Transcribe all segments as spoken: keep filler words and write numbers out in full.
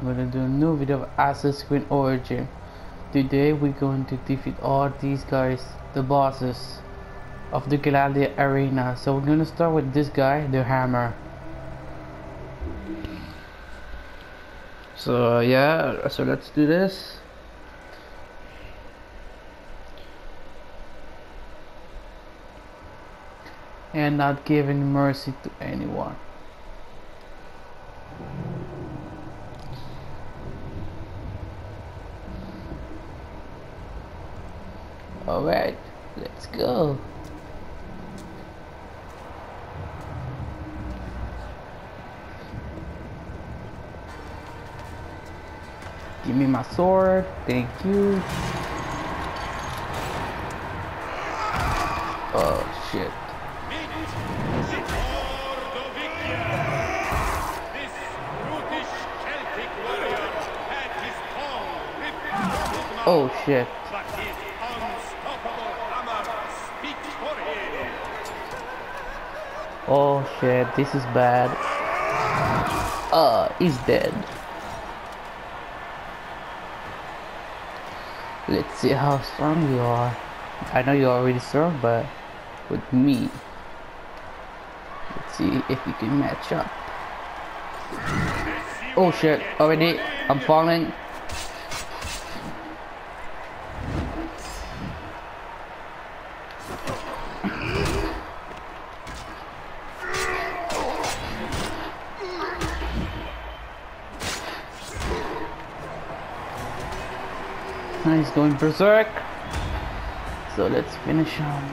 I'm gonna do a new video of Assassin's Creed Origin. Today we're going to defeat all these guys, the bosses of the Gladiator Arena. So we're gonna start with this guy, the Hammer. So uh, yeah, so let's do this. And not giving mercy to anyone. Alright, let's go. Give me my sword, thank you. Oh shit. Oh shit. Oh shit, this is bad. Uh, he's dead. Let's see how strong you are. I know you're already strong, but with me, let's see if you can match up. Oh shit, already, I'm falling. He's going berserk, so let's finish him.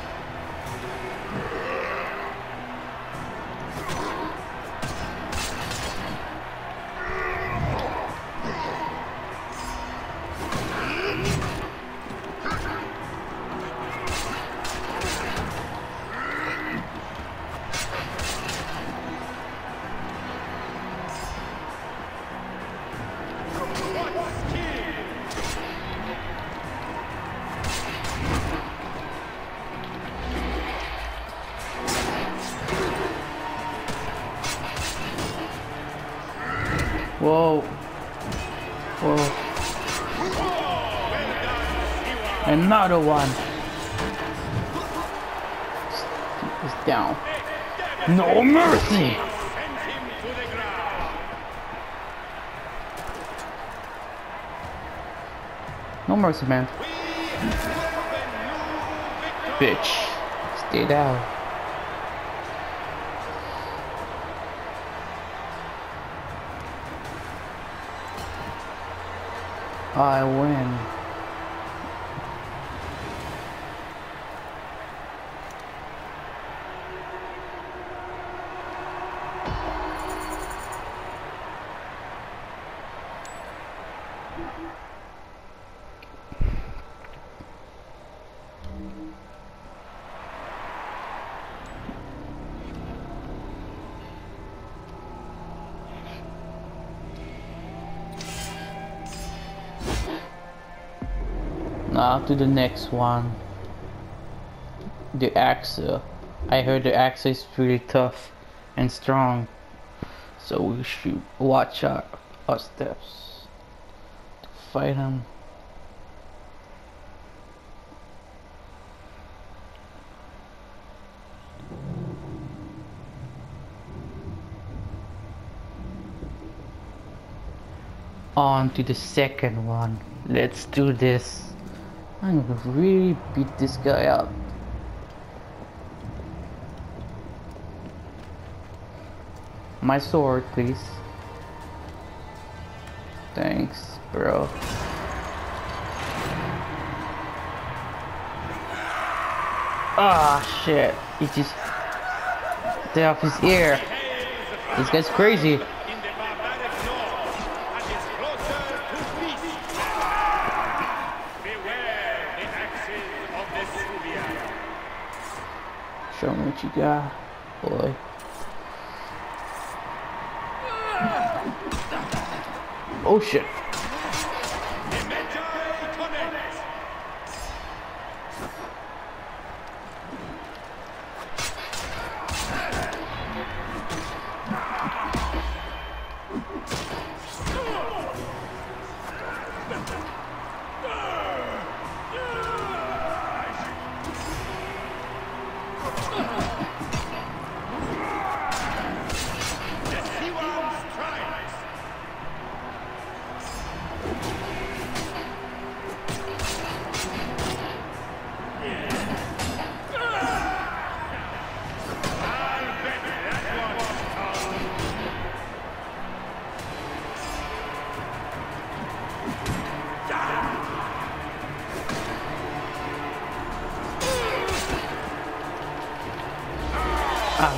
Whoa. Whoa. Another one. Keep this down. No mercy. No mercy, man. Bitch. Stay down. I win. Now to the next one. The axe. I heard the axe is pretty tough and strong, so we should watch our, our steps to fight him. On to the second one. Let's do this. I'm gonna really beat this guy up. My sword, please. Thanks, bro. Ah, shit. He just... Stay off his ear. This guy's crazy. Show me what you got, boy. Oh shit.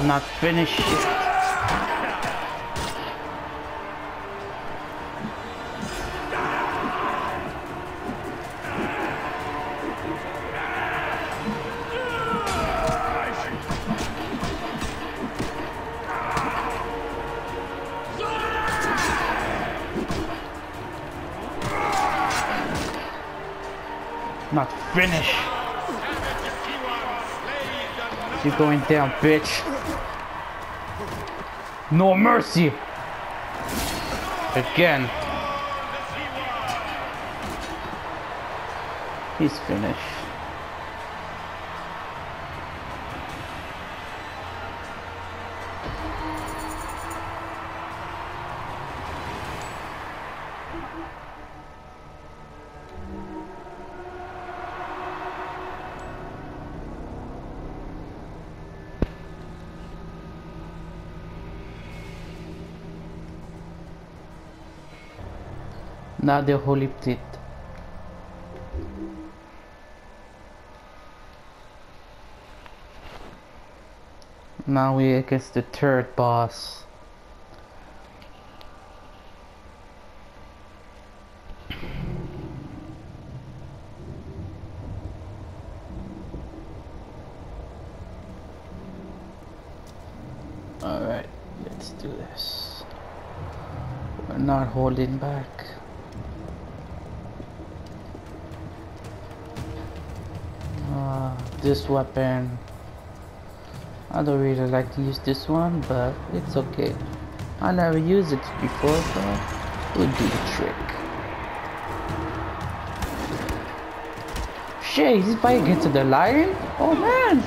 not finished yet. Not finished. You're going down, bitch. No mercy. Again. He's finished. Now the holy pit. Now we against the third boss. Alright, let's do this. We're not holding back. Uh, this weapon, I don't really like to use this one, but it's okay. I never used it before, so we'll do the trick. Shit, he's fighting into the lion? Oh man!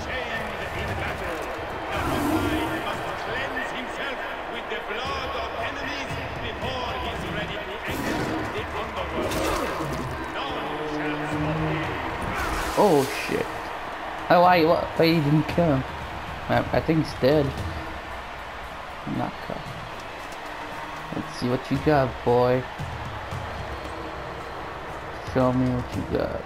Oh shit. Oh, why, what, why you didn't kill him? I, I think he's dead. Not cut. Let's see what you got, boy. Show me what you got.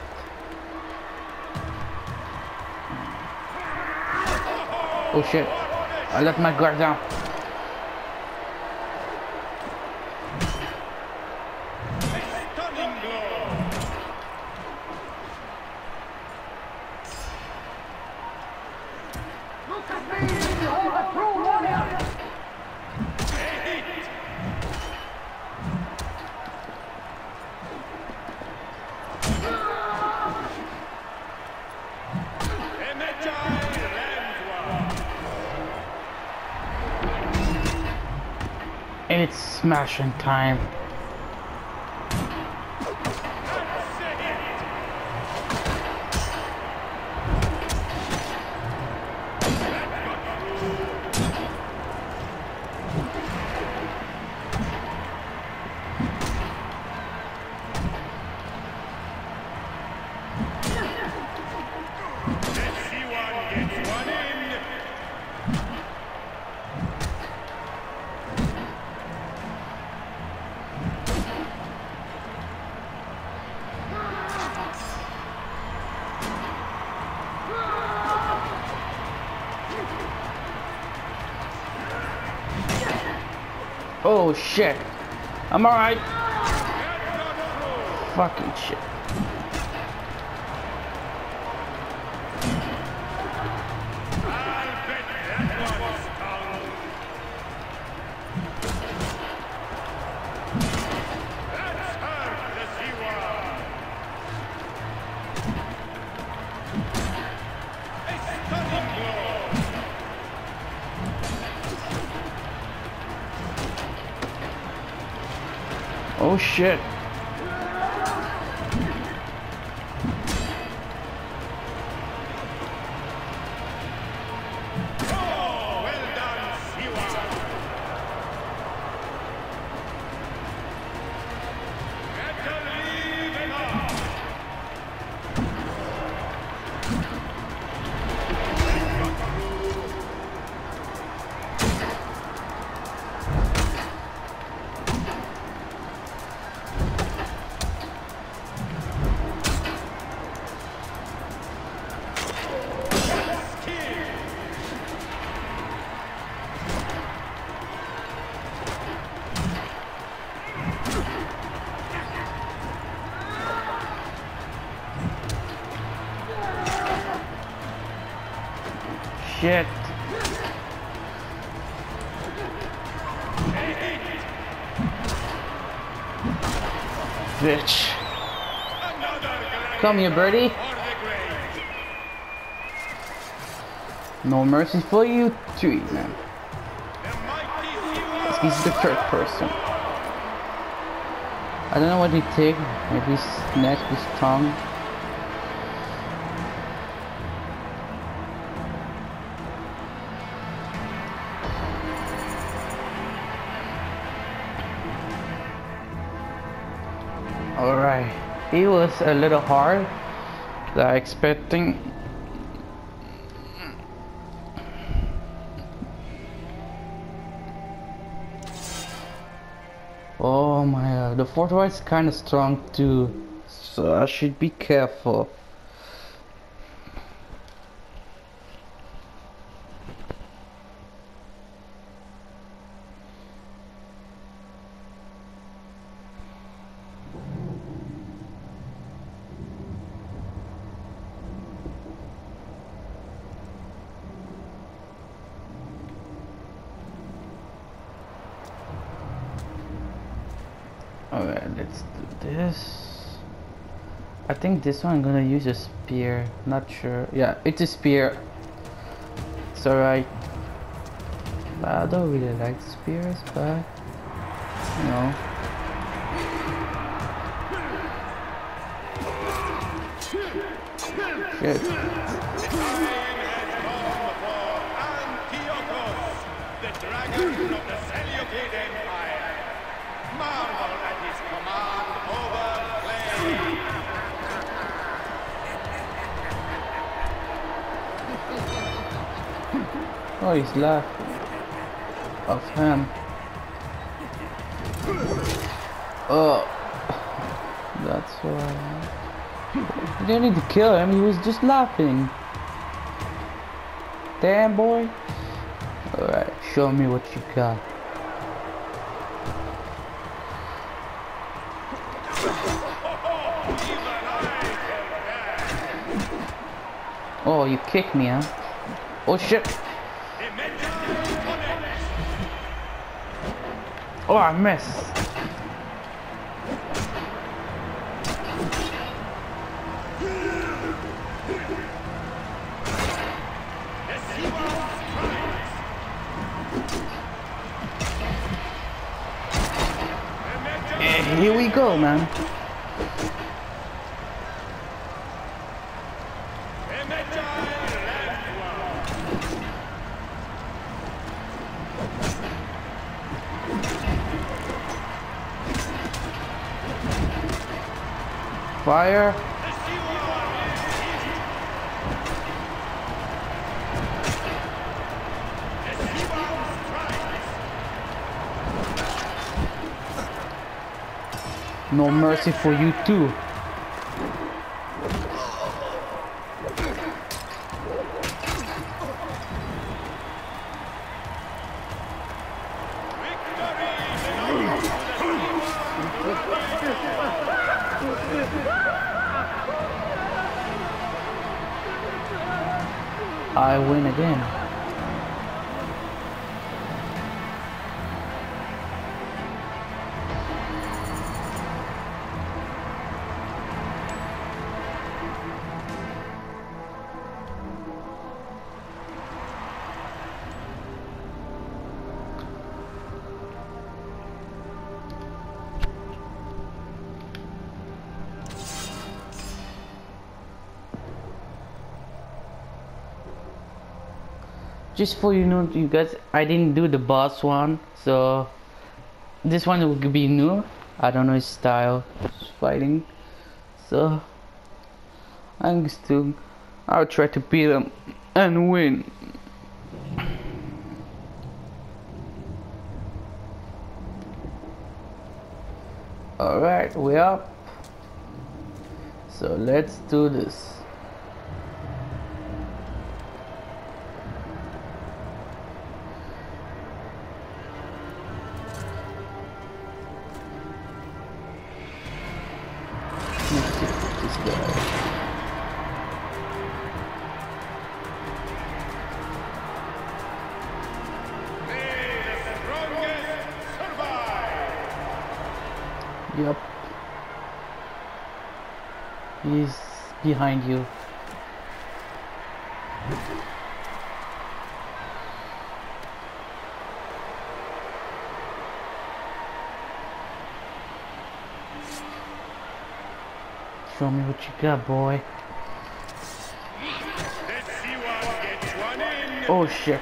Oh shit. I let my guard down. It's smashing time. Oh shit. I'm alright. Fucking shit. Oh shit. Oh, well done, Siwa. Better leave it off. shit. Bitch. Come here, birdie. No mercy for you three, man. He's the third person. I don't know what he take. Maybe his neck, his tongue. Alright. He was a little hard than I expecting. Oh my god, the fourth one is kind of strong too, so I should be careful. Alright, let's do this. I think this one I'm gonna use a spear. Not sure. Yeah, it's a spear. It's alright. I don't really like spears, but you know. Shit. The dragon of the Seleucid Empire. Marvel at his command over clay. Oh, he's laughing. Of him. Oh, that's why. You didn't need to kill him. He was just laughing. Damn, boy. All right, show me what you got. Oh, you kicked me, huh? Oh shit! Oh, I missed. Yeah, here we go, man. Fire. No mercy for you too. I win again. Just for you know, you guys, I didn't do the boss one, so this one will be new. I don't know his style, fighting, so I'm still. I'll try to beat him and win. All right, we're up. So let's do this. This guy. Yep. He's behind you. Show me what you got, boy. Let's see one gets one in. Oh shit.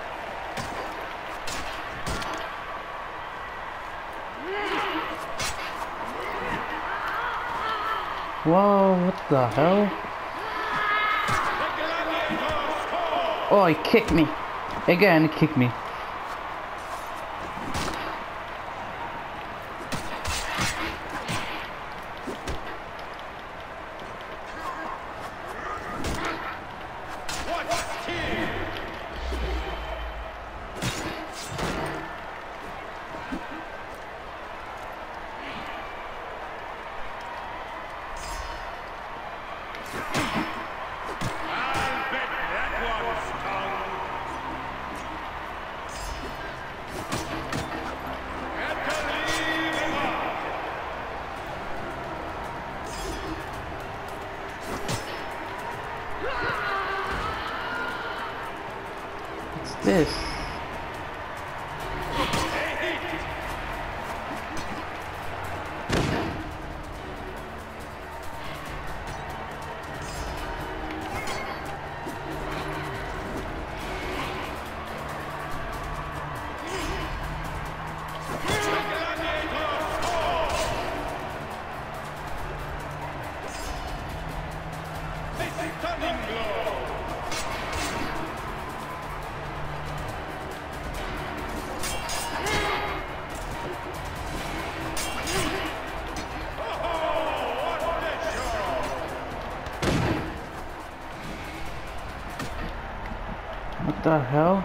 Whoa, what the hell? Oh, he kicked me. Again, he kicked me. What's this? Stunning blow. What the hell?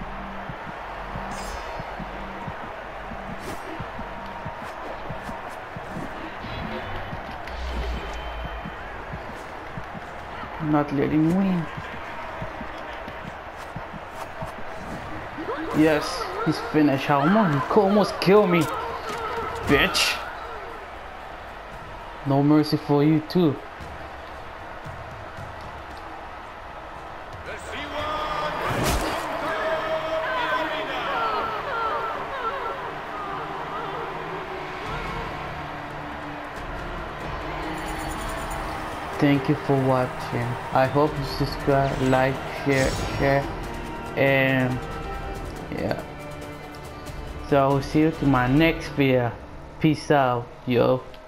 I'm not letting him win. Yes, he's finished. How much? He almost killed me, bitch. No mercy for you too. The C one. Thank you for watching. I hope you subscribe, like, share, share, and yeah. So I will see you to my next video. Peace out, yo.